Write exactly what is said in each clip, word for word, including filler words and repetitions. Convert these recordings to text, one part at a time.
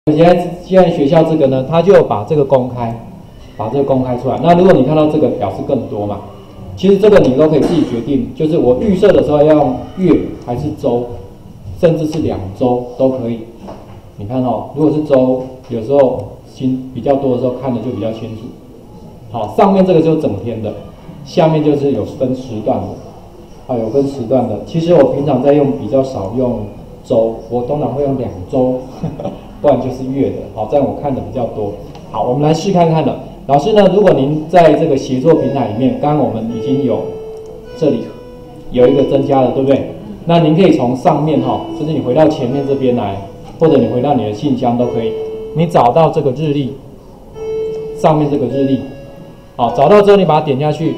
现在现在学校这个呢，它就把这个公开，把这个公开出来。那如果你看到这个表示更多嘛，其实这个你都可以自己决定，就是我预设的时候要用月还是周，甚至是两周都可以。你看哦，如果是周，有时候心比较多的时候看的就比较清楚。好，上面这个就是整天的，下面就是有分时段的，啊，有分时段的。其实我平常在用比较少用周，我通常会用两周。不然就是月的，好，这样我看的比较多。好，我们来试看看了。老师呢，如果您在这个协作平台里面，刚刚我们已经有这里有一个增加了，对不对？那您可以从上面哈，甚至你回到前面这边来，或者你回到你的信箱都可以。你找到这个日历，上面这个日历，好，找到之后你把它点下去。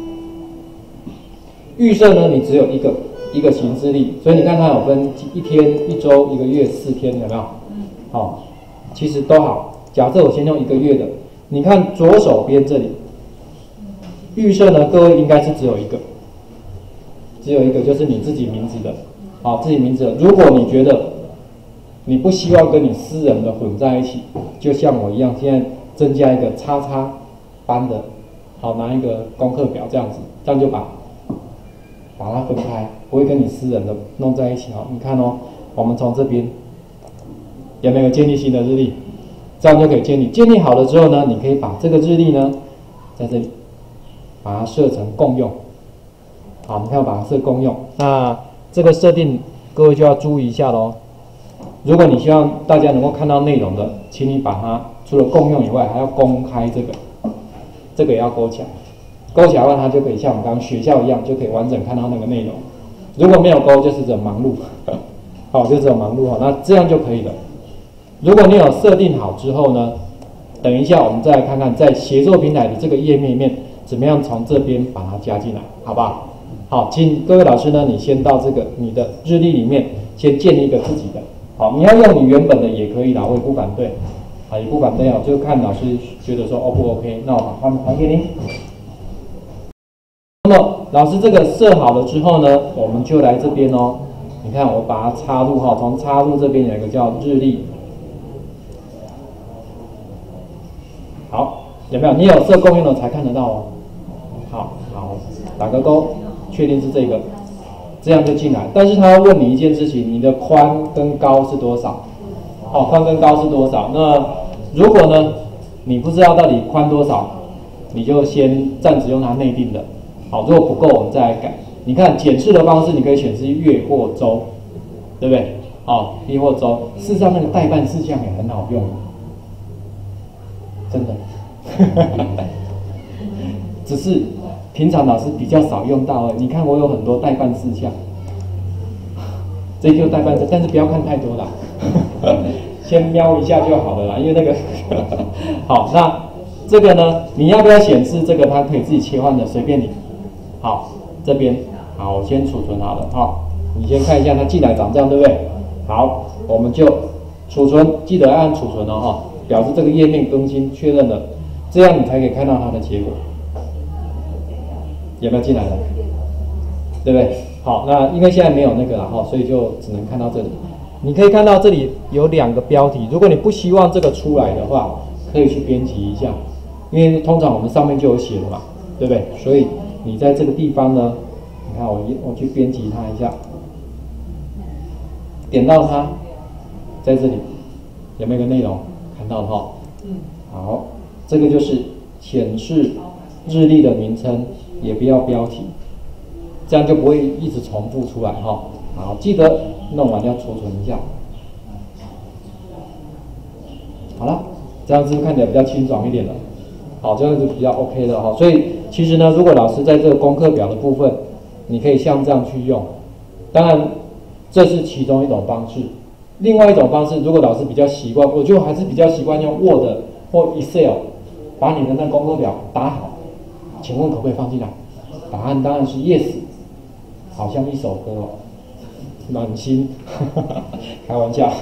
预设呢，你只有一个一个行事历，所以你看它有分一天、一周、一个月、四天，有没有？好、哦，其实都好。假设我先用一个月的，你看左手边这里，预设呢，各位应该是只有一个，只有一个就是你自己名字的，好、哦，自己名字的。如果你觉得你不希望跟你私人的混在一起，就像我一样，现在增加一个叉叉班的，好，拿一个功课表这样子，这样就把把它分开，不会跟你私人的弄在一起哦。你看哦，我们从这边。有没有建立新的日历？这样就可以建立。建立好了之后呢，你可以把这个日历呢，在这里把它设成共用。好，你看我把它设共用。那这个设定各位就要注意一下咯。如果你希望大家能够看到内容的，请你把它除了共用以外，还要公开这个，这个也要勾起来。勾起来的话，它就可以像我们刚刚学校一样，就可以完整看到那个内容。如果没有勾，就是只有忙碌。好，就只有忙碌哈。那这样就可以了。如果你有设定好之后呢，等一下我们再来看看在协作平台的这个页面里面怎么样从这边把它加进来，好不好？好，请各位老师呢，你先到这个你的日历里面先建立一个自己的，好，你要用你原本的也可以啦，我也不反对，啊，也不反对啊，就看老师觉得说 O 不 OK， 那我把画面还给你。那么老师这个设好了之后呢，我们就来这边哦，你看我把它插入哈，从插入这边有一个叫日历。好，有没有？你有设共用的才看得到哦。好，好，打个勾，确定是这个，这样就进来。但是他要问你一件事情，你的宽跟高是多少？哦，宽跟高是多少？那如果呢，你不知道到底宽多少，你就先暂时用它内定的。好，如果不够，我们再来改。你看检视的方式，你可以显示月或周，对不对？好，月或周。事实上，那个代办事项也很好用。真的，只是平常老师比较少用到而已。你看我有很多代办事项，这就代办事，但是不要看太多啦，先瞄一下就好了啦。因为那个好，那这个呢，你要不要显示这个？它可以自己切换的，随便你。好，这边好，我先储存好了哈。你先看一下它进来长这样，对不对？好，我们就储存，记得按储存哦哈。表示这个页面更新确认了，这样你才可以看到它的结果。有没有进来了？对不对？好，那因为现在没有那个了哈，所以就只能看到这里。你可以看到这里有两个标题，如果你不希望这个出来的话，可以去编辑一下，因为通常我们上面就有写了嘛，对不对？所以你在这个地方呢，你看我我去编辑它一下，点到它，在这里有没有个内容？看到了哈，好，这个就是显示日历的名称，也不要标题，这样就不会一直重复出来哈。好，记得弄完要储存一下。好了，这样子看起来比较清爽一点了。好，这样就比较 OK 的哈。所以其实呢，如果老师在这个功课表的部分，你可以像这样去用。当然，这是其中一种方式。另外一种方式，如果老师比较习惯，我就还是比较习惯用 Word 或 Excel 把你的那功课表打好。请问可不可以放进来？答案当然是 yes， 好像一首歌哦，暖心，开玩笑。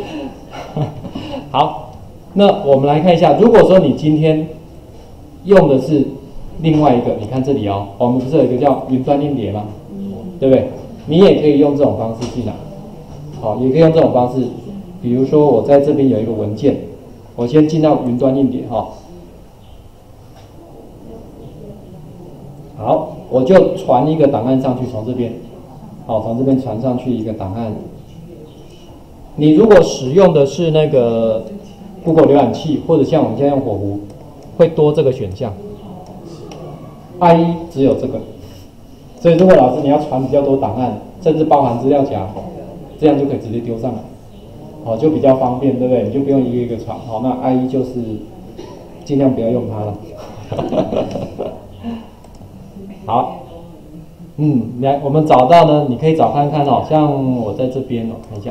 好，那我们来看一下，如果说你今天用的是另外一个，你看这里哦，我们不是有一个叫云端硬碟吗？对不对？你也可以用这种方式进来。好，也可以用这种方式比如说我在这边有一个文件，我先进到云端硬碟哈。好，我就传一个档案上去，从这边，好，从这边传上去一个档案。你如果使用的是那个 Google 浏览器，或者像我们现在用火狐，会多这个选项。I E 只有这个，所以如果老师你要传比较多档案，甚至包含资料夹，这样就可以直接丢上来，好，就比较方便，对不对？你就不用一个一个传。好，那 I E 就是尽量不要用它了。好，嗯，来，我们找到呢，你可以找看看哦，像我在这边哦，看一下。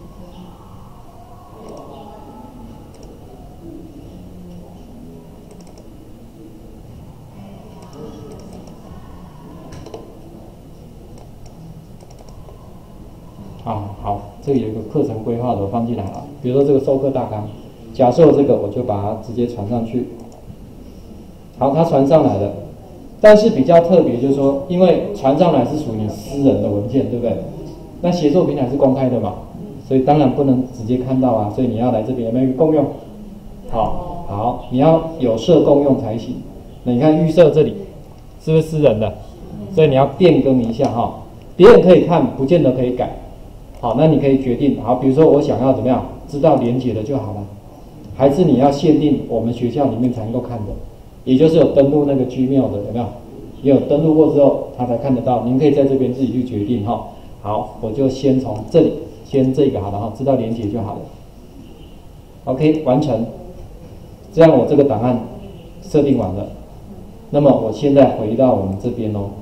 啊，好，这里有一个课程规划的，我放进来了。比如说这个授课大纲，假设这个我就把它直接传上去。好，它传上来了。但是比较特别就是说，因为传上来是属于你私人的文件，对不对？那协作平台是公开的嘛，所以当然不能直接看到啊。所以你要来这边有没有共用？好，好，你要有设共用才行。那你看预设这里是不是私人的？所以你要变更一下哈，别人可以看，不见得可以改。好，那你可以决定，好，比如说我想要怎么样，知道连结的就好了，还是你要限定我们学校里面才能够看的？也就是有登录那个 Gmail 的，有没有？也有登录过之后，他才看得到。您可以在这边自己去决定哈。好，我就先从这里，先这个好了哈，知道连结就好了。OK， 完成。这样我这个档案设定完了。那么我现在回到我们这边哦。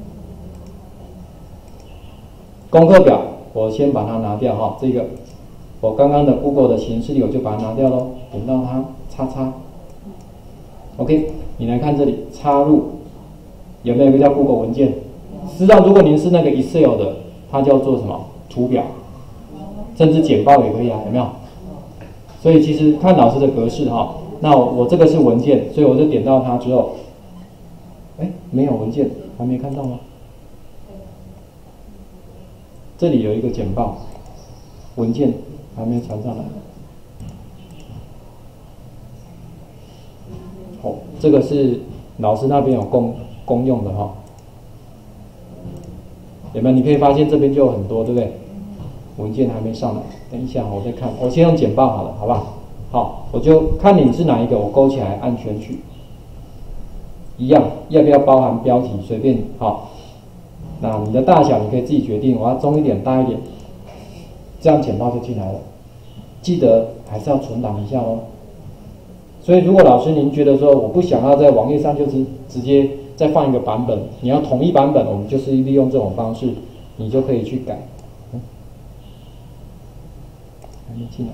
功课表，我先把它拿掉哈。这个我刚刚的 Google 的形式里，我就把它拿掉喽。点到它，叉叉。OK。你来看这里，插入有没有一个叫 Google 文件？实际上，如果您是那个 Excel 的，它叫做什么图表，甚至简报也可以啊，有没有？所以其实看老师的格式哈。那我, 我这个是文件，所以我就点到它之后，哎，没有文件，还没看到吗？这里有一个简报文件，还没传上来。哦，这个是老师那边有公公用的哈，有没有？你可以发现这边就有很多，对不对？文件还没上来，等一下我再看，我先用简报好了，好不好？好，我就看你是哪一个，我勾起来按选取，一样，要不要包含标题随便，好，那你的大小你可以自己决定，我要中一点大一点，这样简报就进来了。记得还是要存档一下哦。所以，如果老师您觉得说我不想要在网页上就直直接再放一个版本，你要统一版本，我们就是利用这种方式，你就可以去改。嗯，还没进来。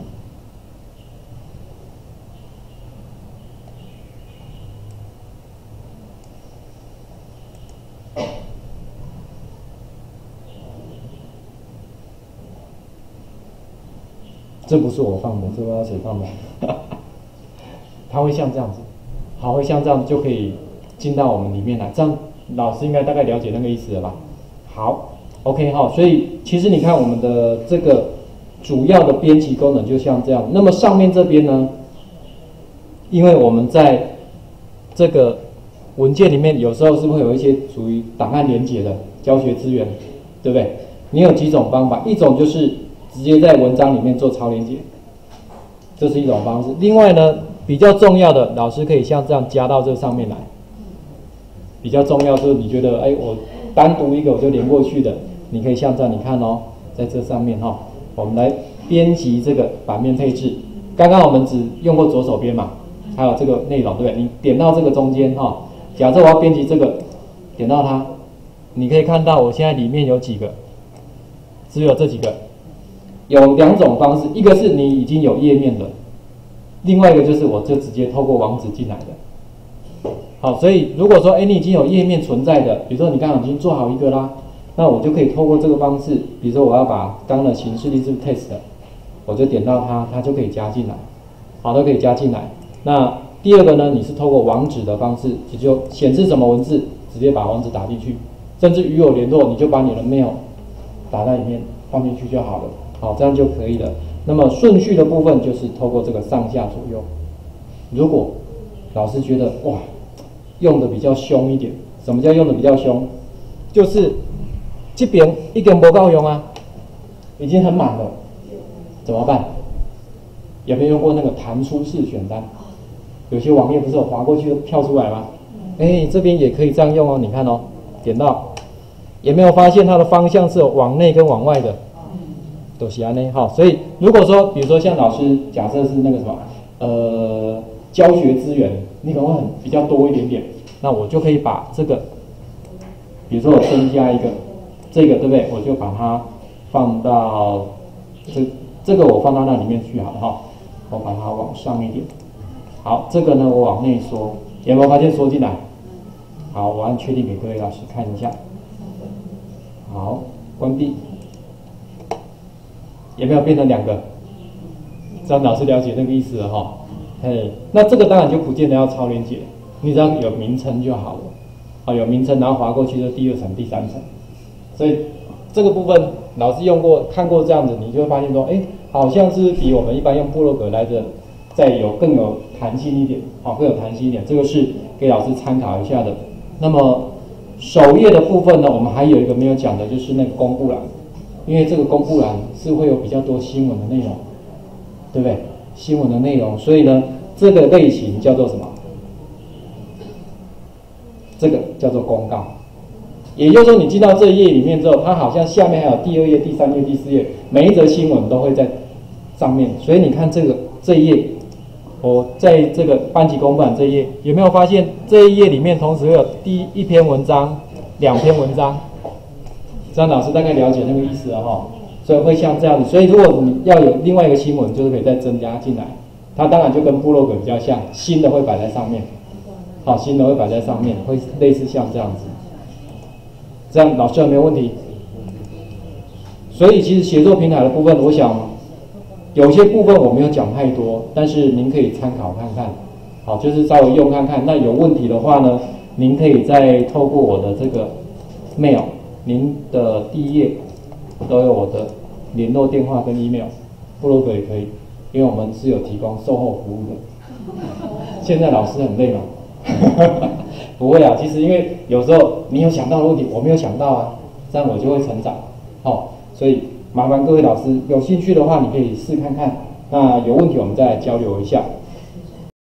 这不是我放的，这不知道谁放的。它会像这样子，好，会像这样就可以进到我们里面来。这样老师应该大概了解那个意思了吧？好 ，OK 哈。所以其实你看我们的这个主要的编辑功能就像这样。那么上面这边呢，因为我们在这个文件里面有时候是会有一些属于档案连结的教学资源，对不对？你有几种方法，一种就是直接在文章里面做超连结，这是一种方式。另外呢，比较重要的，老师可以像这样加到这上面来。比较重要就是你觉得，哎，我单独一个我就连过去的，你可以像这样，你看哦，在这上面哈、哦，我们来编辑这个版面配置。刚刚我们只用过左手边嘛，还有这个内容，对不对？你点到这个中间哈、哦，假设我要编辑这个，点到它，你可以看到我现在里面有几个，只有这几个。有两种方式，一个是你已经有页面的，另外一个就是我就直接透过网址进来的。好，所以如果说，哎，你已经有页面存在的，比如说你刚刚已经做好一个啦，那我就可以透过这个方式，比如说我要把刚刚的形式例是 test 的，我就点到它，它就可以加进来，好，都可以加进来。那第二个呢，你是透过网址的方式，也就显示什么文字，直接把网址打进去，甚至与我联络，你就把你的 mail 打在里面放进去就好了。好，这样就可以了。 那么顺序的部分就是透过这个上下左右。如果老师觉得哇，用的比较凶一点，什么叫用的比较凶？就是这边一根不够用啊，已经很满了，怎么办？有没有用过那个弹出式选单？有些网页不是有滑过去就跳出来吗？哎，这边也可以这样用哦。你看哦，点到，有没有发现它的方向是有往内跟往外的？都是安内哈。所以如果说，比如说像老师假设是那个什么，呃，教学资源，你可能会很比较多一点点，那我就可以把这个，比如说我增加一个，这个对不对？我就把它放到这这个我放到那里面去好了哈。我把它往上一点。好，这个呢我往内缩，有没有发现缩进来？好，我按确定给各位老师看一下。好，关闭。有没有变成两个？这样老师了解那个意思了哈。嘿，那这个当然就不见得要超连结，你只要有名称就好了。好，有名称，然后滑过去就第二层、第三层。所以这个部分老师用过、看过这样子，你就会发现说，哎，好像是比我们一般用部落格来的再有更有弹性一点，好，更有弹性一点。这个是给老师参考一下的。那么首页的部分呢，我们还有一个没有讲的，就是那个公布栏，因为这个公布栏是会有比较多新闻的内容，对不对？新闻的内容，所以呢，这个类型叫做什么？这个叫做公告。也就是说，你进到这一页里面之后，它好像下面还有第二页、第三页、第四页，每一则新闻都会在上面。所以你看这个这一页，我在这个班级公布栏这一页，有没有发现这一页里面同时会有第一篇文章、两篇文章？这样老师大概了解那个意思了哈。所以会像这样子。所以如果你要有另外一个新闻，就是可以再增加进来。它当然就跟部落格比较像，新的会摆在上面，好，新的会摆在上面，会类似像这样子。这样老师有没有问题？所以其实协作平台的部分，我想有些部分我没有讲太多，但是您可以参考看看，好，就是稍微用看看。那有问题的话呢，您可以再透过我的这个 mail， 您的第一页都有我的联络电话跟 email， 部落格也可以，因为我们是有提供售后服务的。现在老师很累嘛？不会啊，其实因为有时候你有想到的问题，我没有想到啊，这样我就会成长。哦，所以麻烦各位老师有兴趣的话，你可以试看看。那有问题我们再来交流一下。